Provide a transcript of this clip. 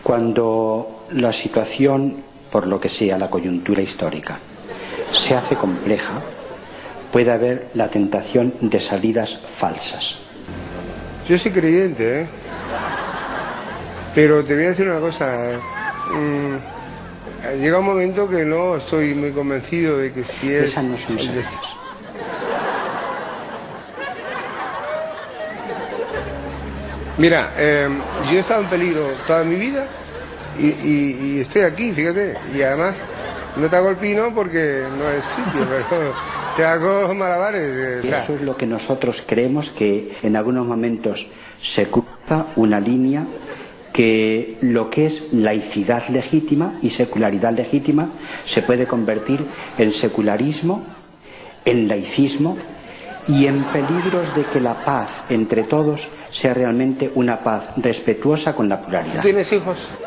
Cuando la situación, por lo que sea, la coyuntura histórica, se hace compleja, puede haber la tentación de salidas falsas. Yo soy creyente, ¿eh? Pero te voy a decir una cosa. Llega un momento que no estoy muy convencido de que si es... Esas no son salidas. Mira, yo he estado en peligro toda mi vida y estoy aquí, fíjate. Y además no te hago el pino porque no es sitio, pero te hago malabares. O sea. Eso es lo que nosotros creemos, que en algunos momentos se cruza una línea, que lo que es laicidad legítima y secularidad legítima se puede convertir en secularismo, en laicismo y en peligros de que la paz entre todos sea realmente una paz respetuosa con la pluralidad. ¿Tienes hijos?